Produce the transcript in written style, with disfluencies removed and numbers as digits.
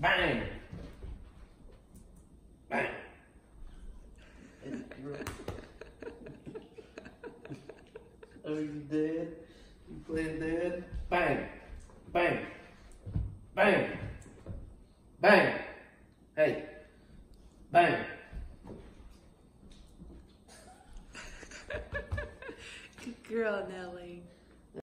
Bang. Bang. Oh, you dead? You playing dead? Bang. Bang. Bang. Bang. Hey. Bang. Good girl, Nellie.